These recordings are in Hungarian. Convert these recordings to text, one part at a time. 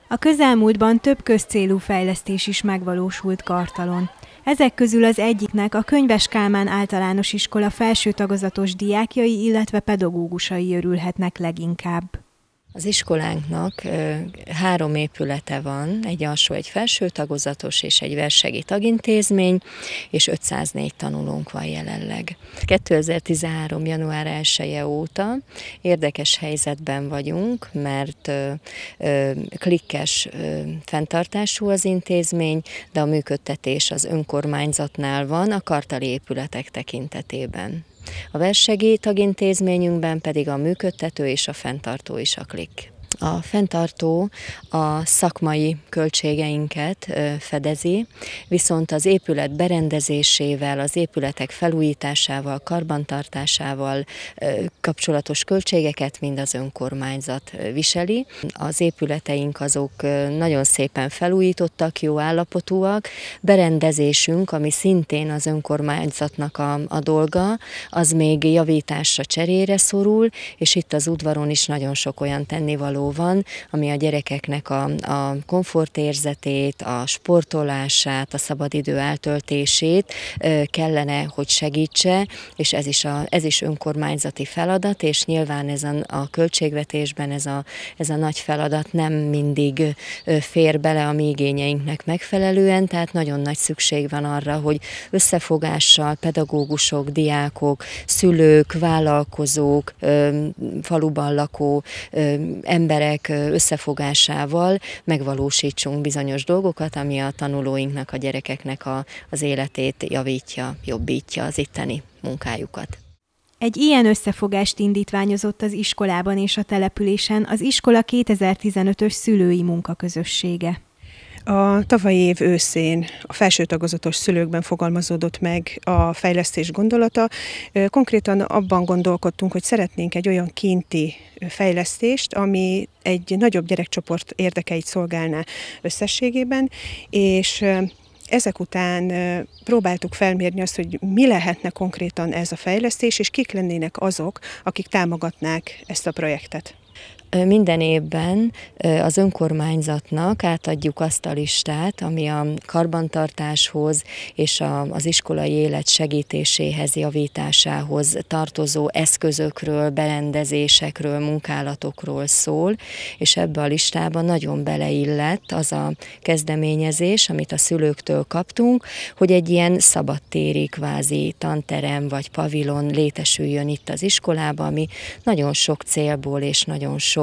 A közelmúltban több közcélú fejlesztés is megvalósult Kartalon. Ezek közül az egyiknek a Könyves Kálmán Általános Iskola felső tagozatos diákjai, illetve pedagógusai örülhetnek leginkább. Az iskolánknak 3 épülete van, egy alsó, egy felső tagozatos és egy versegi tagintézmény, és 504 tanulónk van jelenleg. 2013. január 1-e óta érdekes helyzetben vagyunk, mert klikkes fenntartású az intézmény, de a működtetés az önkormányzatnál van a kartali épületek tekintetében. A versegi tagintézményünkben pedig a működtető és a fenntartó is a klikk. A fenntartó a szakmai költségeinket fedezi, viszont az épület berendezésével, az épületek felújításával, karbantartásával kapcsolatos költségeket mind az önkormányzat viseli. Az épületeink azok nagyon szépen felújítottak, jó állapotúak. Berendezésünk, ami szintén az önkormányzatnak a dolga, az még javításra, cserére szorul, és itt az udvaron is nagyon sok olyan tennivaló van, ami a gyerekeknek a komfortérzetét, a sportolását, a szabadidő eltöltését kellene, hogy segítse, és ez is önkormányzati feladat, és nyilván a költségvetésben ez a nagy feladat nem mindig fér bele a mi igényeinknek megfelelően, tehát nagyon nagy szükség van arra, hogy összefogással pedagógusok, diákok, szülők, vállalkozók, faluban lakó emberek összefogásával megvalósítsunk bizonyos dolgokat, ami a tanulóinknak, a gyerekeknek az életét javítja, jobbítja az itteni munkájukat. Egy ilyen összefogást indítványozott az iskolában és a településen az iskola 2015-ös szülői munkaközössége. A tavalyi év őszén a felső tagozatos szülőkben fogalmazódott meg a fejlesztés gondolata. Konkrétan abban gondolkodtunk, hogy szeretnénk egy olyan kinti fejlesztést, ami egy nagyobb gyerekcsoport érdekeit szolgálná összességében, és ezek után próbáltuk felmérni azt, hogy mi lehetne konkrétan ez a fejlesztés, és kik lennének azok, akik támogatnák ezt a projektet. Minden évben az önkormányzatnak átadjuk azt a listát, ami a karbantartáshoz és az iskolai élet segítéséhez, javításához tartozó eszközökről, berendezésekről, munkálatokról szól, és ebbe a listában nagyon beleillett az a kezdeményezés, amit a szülőktől kaptunk, hogy egy ilyen szabadtéri kvázi tanterem vagy pavilon létesüljön itt az iskolában, ami nagyon sok célból és nagyon sok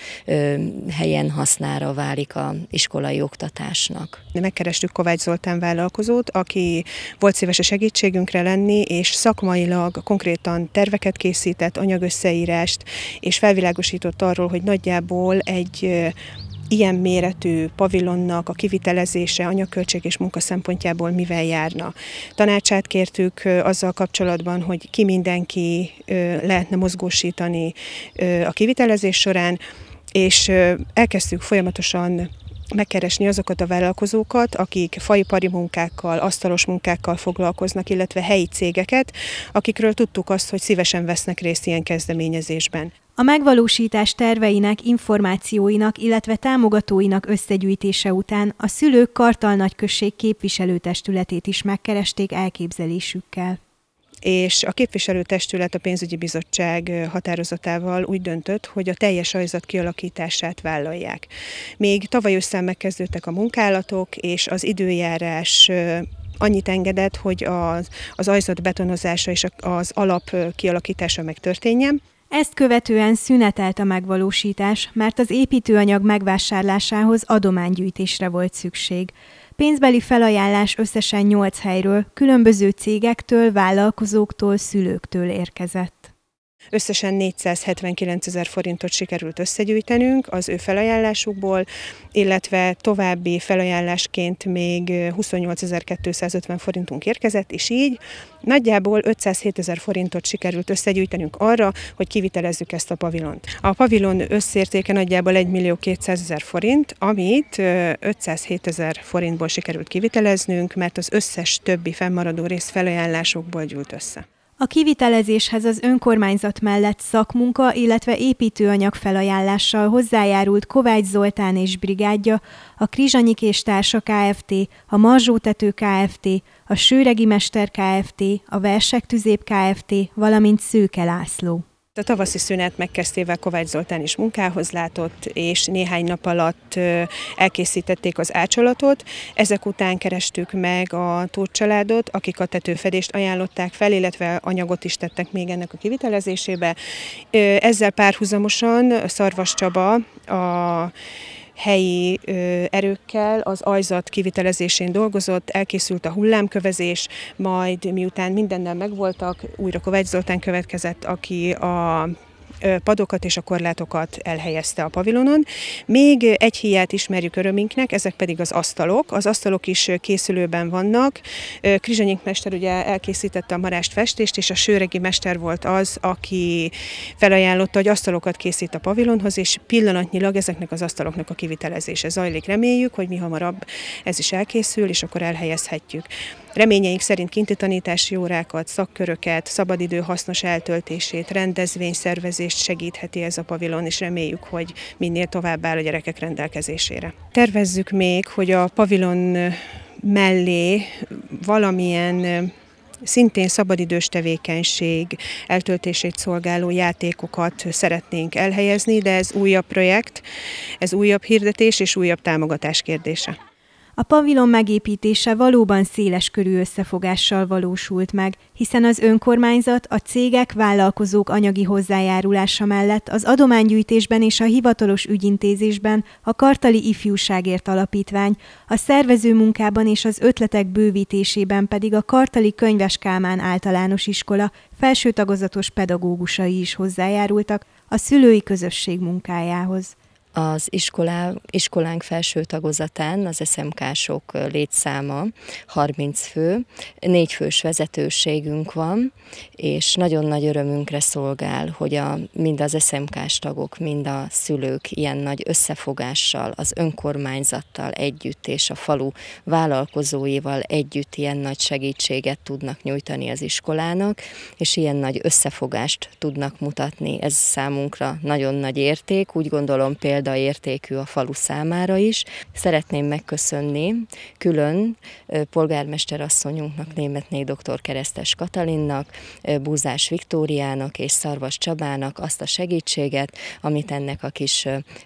helyen hasznára válik az iskolai oktatásnak. Megkerestük Kovács Zoltán vállalkozót, aki volt szíves a segítségünkre lenni, és szakmailag konkrétan terveket készített, anyagösszeírást, és felvilágosított arról, hogy nagyjából egy ilyen méretű pavilonnak a kivitelezése anyagköltség és munka szempontjából mivel járna. Tanácsát kértük azzal kapcsolatban, hogy ki mindenki lehetne mozgósítani a kivitelezés során, és elkezdtük folyamatosan megkeresni azokat a vállalkozókat, akik faipari munkákkal, asztalos munkákkal foglalkoznak, illetve helyi cégeket, akikről tudtuk azt, hogy szívesen vesznek részt ilyen kezdeményezésben. A megvalósítás terveinek, információinak, illetve támogatóinak összegyűjtése után a szülők Kartal nagyközség képviselőtestületét is megkeresték elképzelésükkel. És a képviselőtestület a pénzügyi bizottság határozatával úgy döntött, hogy a teljes aljzat kialakítását vállalják. Még tavaly ősszel megkezdődtek a munkálatok, és az időjárás annyit engedett, hogy az aljzat betonozása és az alap kialakítása megtörténjen. Ezt követően szünetelt a megvalósítás, mert az építőanyag megvásárlásához adománygyűjtésre volt szükség. Pénzbeli felajánlás összesen 8 helyről, különböző cégektől, vállalkozóktól, szülőktől érkezett. Összesen 479 000 forintot sikerült összegyűjtenünk az ő felajánlásukból, illetve további felajánlásként még 28 250 forintunk érkezett, és így nagyjából 507 000 forintot sikerült összegyűjtenünk arra, hogy kivitelezzük ezt a pavilont. A pavilon összértéke nagyjából 1 200 000 forint, amit 507 000 forintból sikerült kiviteleznünk, mert az összes többi fennmaradó rész felajánlásokból gyűlt össze. A kivitelezéshez az önkormányzat mellett szakmunka, illetve építőanyag felajánlással hozzájárult Kovács Zoltán és brigádja, a Krizsanyik és Társa Kft., a Marzsótető Kft., a Sőregi Mester Kft., a Versek Tüzép Kft., valamint Szőke László. A tavaszi szünet megkezdtével Kovács Zoltán is munkához látott, és néhány nap alatt elkészítették az ácsolatot. Ezek után kerestük meg a Tóth családot, akik a tetőfedést ajánlották fel, illetve anyagot is tettek még ennek a kivitelezésébe. Ezzel párhuzamosan Szarvas Csaba a helyi erőkkel az ajzat kivitelezésén dolgozott, elkészült a hullámkövezés, majd miután mindennel megvoltak, újra Kovács Zoltán következett, aki a padokat és a korlátokat elhelyezte a pavilonon. Még egy híját ismerjük örömünknek, ezek pedig az asztalok. Az asztalok is készülőben vannak. Krizsanyik mester ugye elkészítette a marást festést, és a Sőregi mester volt az, aki felajánlotta, hogy asztalokat készít a pavilonhoz, és pillanatnyilag ezeknek az asztaloknak a kivitelezése zajlik. Reméljük, hogy mihamarabb ez is elkészül, és akkor elhelyezhetjük. Reményeink szerint kinti tanítási órákat, szakköröket, szabadidő hasznos eltöltését, rendezvényszervezést segítheti ez a pavilon, és reméljük, hogy minél tovább áll a gyerekek rendelkezésére. Tervezzük még, hogy a pavilon mellé valamilyen szintén szabadidős tevékenység eltöltését szolgáló játékokat szeretnénk elhelyezni, de ez újabb projekt, ez újabb hirdetés és újabb támogatás kérdése. A pavilon megépítése valóban széles körű összefogással valósult meg, hiszen az önkormányzat a cégek, vállalkozók anyagi hozzájárulása mellett az adománygyűjtésben és a hivatalos ügyintézésben a Kartali Ifjúságért Alapítvány, a szervező munkában és az ötletek bővítésében pedig a Kartali Könyves Kálmán Általános Iskola felső tagozatos pedagógusai is hozzájárultak a szülői közösség munkájához. Az iskolánk felső tagozatán az SMK-sok létszáma 30 fő, 4 fős vezetőségünk van, és nagyon nagy örömünkre szolgál, hogy mind az SMK-s tagok, mind a szülők ilyen nagy összefogással, az önkormányzattal együtt és a falu vállalkozóival együtt ilyen nagy segítséget tudnak nyújtani az iskolának, és ilyen nagy összefogást tudnak mutatni. Ez számunkra nagyon nagy érték, úgy gondolom példaértékű a falu számára is. Szeretném megköszönni külön polgármester asszonyunknak, Németné dr. Keresztes Katalinnak, Búzás Viktóriának és Szarvas Csabának azt a segítséget, amit ennek a kis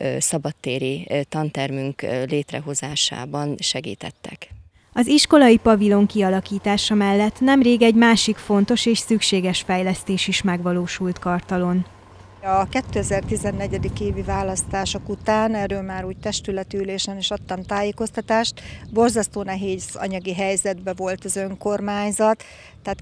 szabadtéri tantermünk létrehozásában segítettek. Az iskolai pavilon kialakítása mellett nemrég egy másik fontos és szükséges fejlesztés is megvalósult Kartalon. A 2014. évi választások után, erről már úgy testületi ülésen is adtam tájékoztatást, borzasztó nehéz anyagi helyzetben volt az önkormányzat, tehát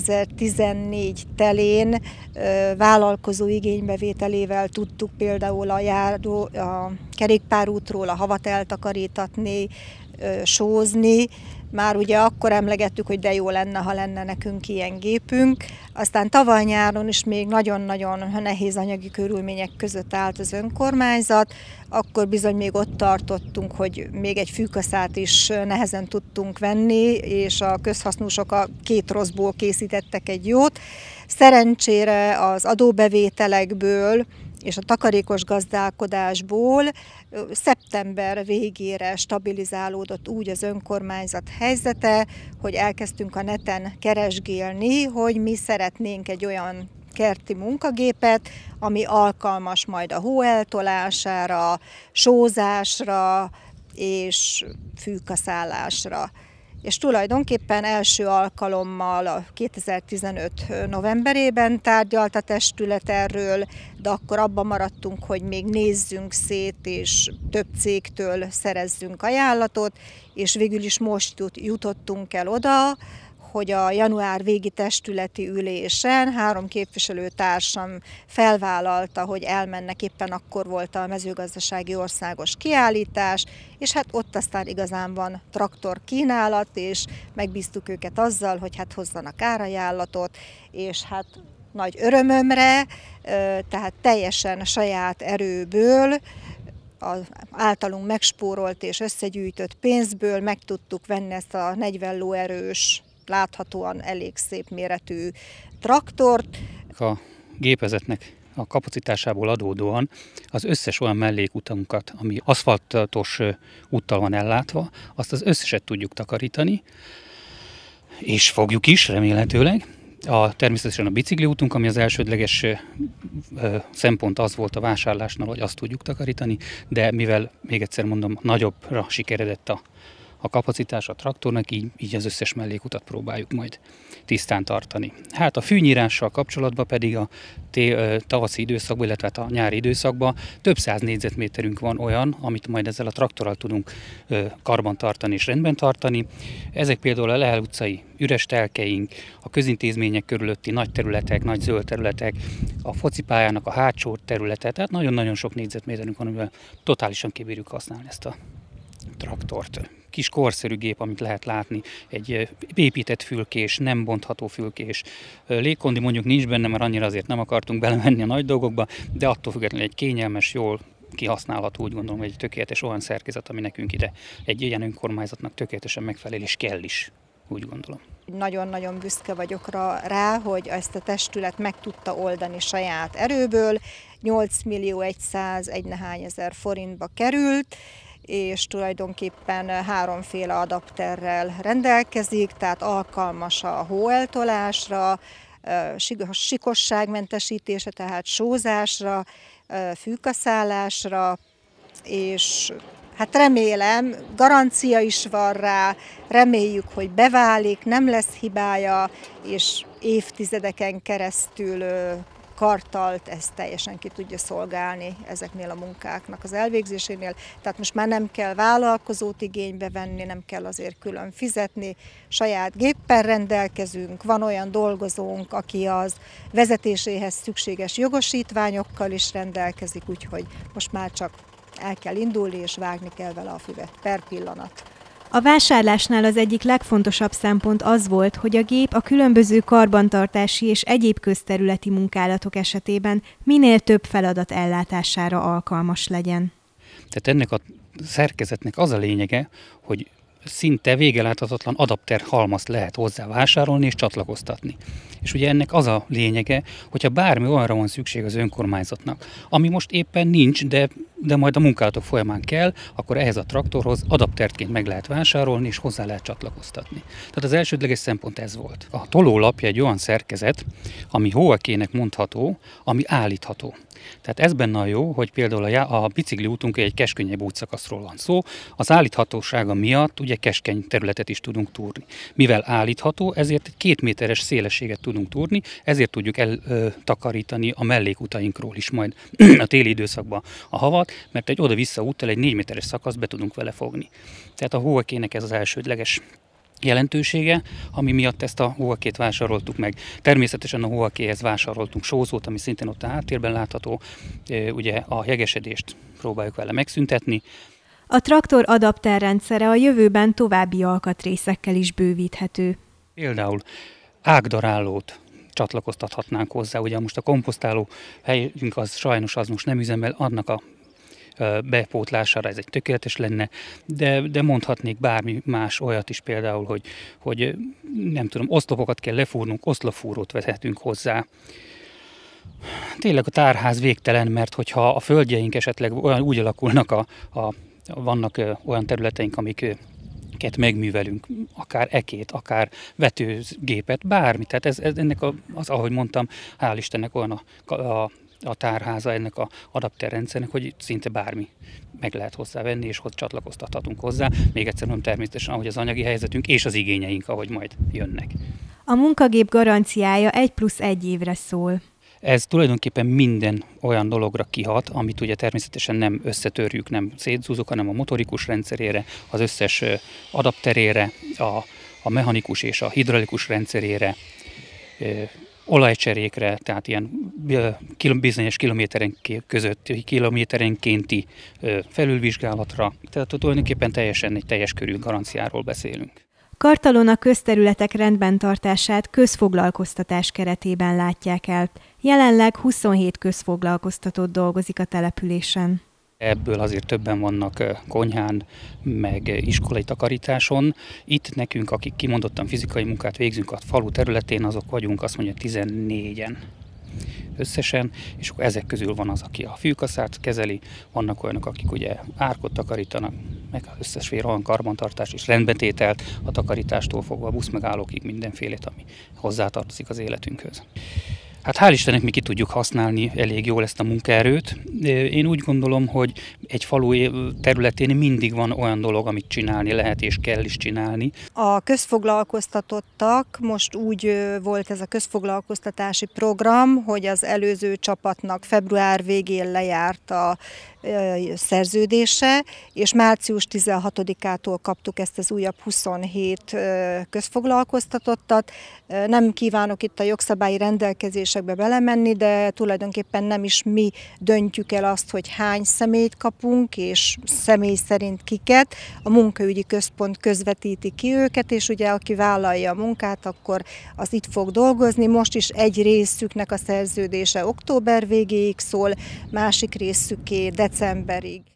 2014 telén vállalkozó igénybevételével tudtuk például a kerékpárútról a havat eltakarítatni, sózni. Már ugye akkor emlegettük, hogy de jó lenne, ha lenne nekünk ilyen gépünk. Aztán tavaly nyáron is még nagyon-nagyon nehéz anyagi körülmények között állt az önkormányzat. Akkor bizony még ott tartottunk, hogy még egy fűkaszát is nehezen tudtunk venni, és a közhasznúsok a 2 rosszból készítettek egy jót. Szerencsére az adóbevételekből és a takarékos gazdálkodásból szeptember végére stabilizálódott úgy az önkormányzat helyzete, hogy elkezdtünk a neten keresgélni, hogy mi szeretnénk egy olyan kerti munkagépet, ami alkalmas majd a hó eltolására, sózásra és fűkaszálásra. És tulajdonképpen első alkalommal a 2015 novemberében tárgyalt a testület erről, de akkor abban maradtunk, hogy még nézzünk szét, és több cégtől szerezzünk ajánlatot, és végül is most jutottunk el oda, hogy a január végi testületi ülésen 3 képviselőtársam felvállalta, hogy elmennek, éppen akkor volt a mezőgazdasági országos kiállítás, és hát ott aztán igazán van traktor kínálat, és megbíztuk őket azzal, hogy hát hozzanak árajánlatot, és hát nagy örömömre, tehát teljesen saját erőből, az általunk megspórolt és összegyűjtött pénzből meg tudtuk venni ezt a 40 lóerős láthatóan elég szép méretű traktort. A gépezetnek a kapacitásából adódóan az összes olyan mellékutunkat, ami aszfaltos úttal van ellátva, azt az összeset tudjuk takarítani, és fogjuk is remélhetőleg. Természetesen a bicikliútunk, ami az elsődleges szempont az volt a vásárlásnál, hogy azt tudjuk takarítani, de mivel, még egyszer mondom, nagyobbra sikeredett a kapacitás a traktornak, így az összes mellékutat próbáljuk majd tisztán tartani. Hát a fűnyírással kapcsolatban pedig a tavaszi időszakban, illetve a nyári időszakban több száz négyzetméterünk van olyan, amit majd ezzel a traktorral tudunk karban tartani és rendben tartani. Ezek például a Lehel utcai üres telkeink, a közintézmények körülötti nagy területek, nagy zöld területek, a focipályának a hátsó területe, tehát nagyon-nagyon sok négyzetméterünk van, amivel totálisan kibírjuk használni ezt a traktort. Kis korszerű gép, amit lehet látni, egy épített fülkés, nem bontható fülkés. Légkondi mondjuk nincs benne, mert annyira azért nem akartunk belemenni a nagy dolgokba, de attól függetlenül egy kényelmes, jól kihasználható, úgy gondolom, egy tökéletes olyan szerkezet, ami nekünk ide egy ilyen önkormányzatnak tökéletesen megfelel, és kell is, úgy gondolom. Nagyon-nagyon büszke vagyok rá, hogy ezt a testület meg tudta oldani saját erőből. 8.101 nehány ezer forintba került, és tulajdonképpen háromféle adapterrel rendelkezik, tehát alkalmas a hóeltolásra, sikosságmentesítése, tehát sózásra, fűkaszálásra, és hát remélem, garancia is van rá, reméljük, hogy beválik, nem lesz hibája, és évtizedeken keresztül kartalt ezt teljesen ki tudja szolgálni ezeknél a munkáknak az elvégzésénél. Tehát most már nem kell vállalkozót igénybe venni, nem kell azért külön fizetni, saját géppel rendelkezünk, van olyan dolgozónk, aki az vezetéséhez szükséges jogosítványokkal is rendelkezik, úgyhogy most már csak el kell indulni és vágni kell vele a füvet per pillanat. A vásárlásnál az egyik legfontosabb szempont az volt, hogy a gép a különböző karbantartási és egyéb közterületi munkálatok esetében minél több feladat ellátására alkalmas legyen. Tehát ennek a szerkezetnek az a lényege, hogy szinte végeláthatatlan adapter halmazt lehet hozzá vásárolni és csatlakoztatni. És ugye ennek az a lényege, hogyha bármi olyanra van szükség az önkormányzatnak, ami most éppen nincs, de majd a munkálatok folyamán kell, akkor ehhez a traktorhoz adaptertként meg lehet vásárolni és hozzá lehet csatlakoztatni. Tehát az elsődleges szempont ez volt. A tolólapja egy olyan szerkezet, ami hóekének mondható, ami állítható. Tehát ez benne a jó, hogy például a bicikli útunk egy keskönnyebb útszakaszról van szó, az állíthatósága miatt ugye keskeny területet is tudunk túrni. Mivel állítható, ezért egy 2 méteres szélességet tudunk túrni, ezért tudjuk eltakarítani a mellékutainkról is majd a téli időszakban a havat, mert egy oda-vissza úttal egy 4 méteres szakaszt be tudunk vele fogni. Tehát a hóekének ez az elsődleges jelentősége, ami miatt ezt a hóakét vásároltuk meg. Természetesen a hóakéhez vásároltunk sózót, ami szintén ott a háttérben látható. Ugye a jegesedést próbáljuk vele megszüntetni. A traktor adapterrendszere a jövőben további alkatrészekkel is bővíthető. Például ágdarálót csatlakoztathatnánk hozzá. Ugye most a komposztáló helyünk az sajnos az most nem üzemel, annak a bepótlására ez egy tökéletes lenne, de mondhatnék bármi más olyat is például, hogy nem tudom, oszlopokat kell lefúrnunk, oszlopfúrót vezetünk hozzá. Tényleg a tárház végtelen, mert hogyha a földjeink esetleg úgy alakulnak, vannak olyan területeink, amiket megművelünk, akár ekét, akár vetőgépet, bármi. Tehát ez ennek ahogy mondtam, hál' Istennek olyan a tárháza ennek a adapterrendszernek, hogy szinte bármi meg lehet hozzá venni, és csatlakoztathatunk hozzá. Még egyszer mondom, természetesen, ahogy az anyagi helyzetünk és az igényeink, ahogy majd jönnek. A munkagép garanciája 1+1 évre szól. Ez tulajdonképpen minden olyan dologra kihat, amit ugye természetesen nem összetörjük, nem szétzúzunk, hanem a motorikus rendszerére, az összes adapterére, a mechanikus és a hidraulikus rendszerére, olajcserékre, tehát ilyen bizonyos kilométerenkénti felülvizsgálatra. Tehát tulajdonképpen teljesen egy teljes körű garanciáról beszélünk. Kartalon a közterületek rendben tartását közfoglalkoztatás keretében látják el. Jelenleg 27 közfoglalkoztatott dolgozik a településen. Ebből azért többen vannak konyhán, meg iskolai takarításon. Itt nekünk, akik kimondottan fizikai munkát végzünk a falu területén, azok vagyunk, azt mondja 14-en összesen, és akkor ezek közül van az, aki a fűkaszát kezeli, vannak olyanok, akik ugye árkot takarítanak, meg az összes olyan karbantartás és rendbetételt, a takarítástól fogva a buszmegállókig mindenfélét, ami hozzátartozik az életünkhöz. Hát hál' Istennek mi ki tudjuk használni elég jól ezt a munkaerőt. Én úgy gondolom, hogy egy falu területén mindig van olyan dolog, amit csinálni lehet és kell is csinálni. A közfoglalkoztatottak, most úgy volt ez a közfoglalkoztatási program, hogy az előző csapatnak február végén lejárt a szerződése, és március 16-ától kaptuk ezt az újabb 27 közfoglalkoztatottat. Nem kívánok itt a jogszabályi rendelkezésekbe belemenni, de tulajdonképpen nem is mi döntjük el azt, hogy hány személyt kapunk, és személy szerint kiket. A munkaügyi központ közvetíti ki őket, és ugye aki vállalja a munkát, akkor az itt fog dolgozni. Most is egy részüknek a szerződése október végéig szól, másik részüké decemberig.